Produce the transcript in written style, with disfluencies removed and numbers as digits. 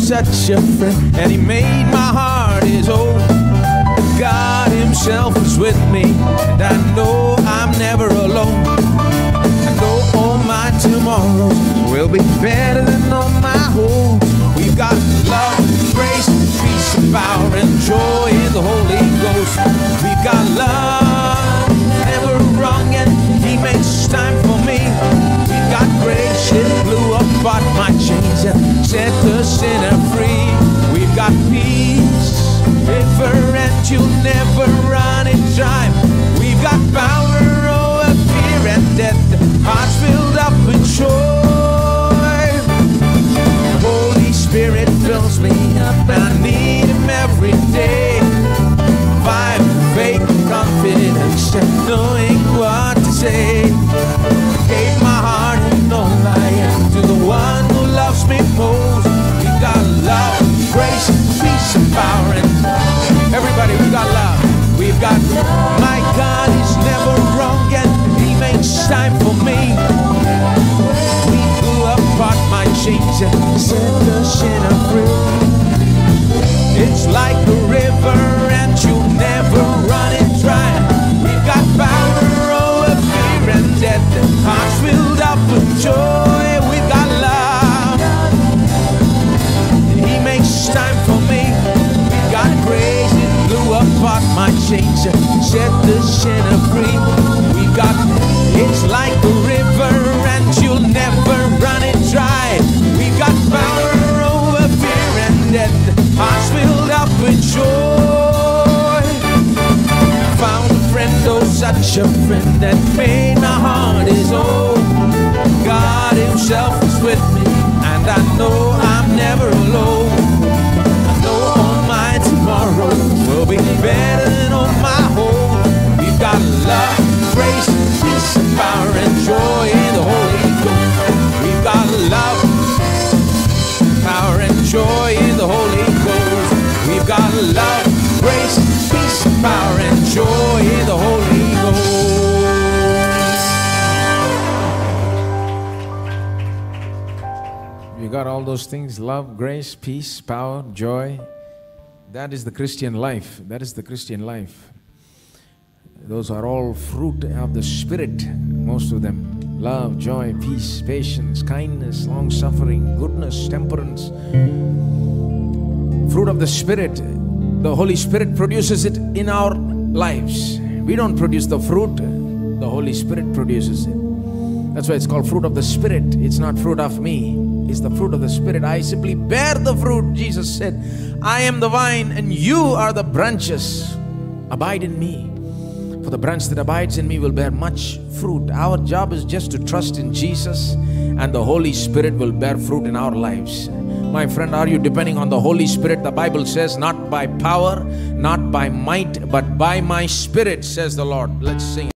such a friend, and He made my heart His own. God Himself is with me, and I know I'm never alone. I know all my tomorrows will be better than all my hopes. We've got love, grace, peace, and power, and joy in the Holy Ghost. We've got love, never wrong, and He makes time for me. We've got grace, it blew apart my chains and set the sinner free. We've got peace, river, and you'll never run in time. We've got power over fear and death, hearts filled up with joy. Holy Spirit fills me up, and I need Him every day. Fire, faith, confidence, and knowing what to say. Gave my heart and all I am to the one who loves me most. We've got love, grace, peace, and power, and everybody, we got love. We've got, my God is never wrong, and He makes time for me. We blew apart my chains and set the sinner free. It's like a river, and you'll never run it dry. We've got power over fear and death, hearts filled up with joy. We've got love, and He makes time for me. We've got grace, it blew apart my chains and set the sinner free. We've got, it's like a river, and you'll never run it dry. We've got power over fear and death, hearts filled up with joy. Found a friend, oh such a friend, that made my heart His own. God Himself is with me, and I know I'm never alone. I know all my tomorrow will be better than all my hope. We've got love, grace, peace, and power, and joy in the Holy Ghost. We've got love, power, and joy in the Holy Ghost. We've got love, grace, peace, and power, and joy in the Holy Ghost. You got all those things: love, grace, peace, power, joy. That is the Christian life. That is the Christian life. Those are all fruit of the Spirit, most of them. Love, joy, peace, patience, kindness, long-suffering, goodness, temperance. Fruit of the Spirit. The Holy Spirit produces it in our lives. We don't produce the fruit. The Holy Spirit produces it. That's why it's called fruit of the Spirit. It's not fruit of me. It's the fruit of the Spirit. I simply bear the fruit. Jesus said, I am the vine and you are the branches. Abide in me. For the branch that abides in me will bear much fruit. Our job is just to trust in Jesus, and the Holy Spirit will bear fruit in our lives. My friend, are you depending on the Holy Spirit? The Bible says, not by power, not by might, but by my Spirit, says the Lord. Let's sing.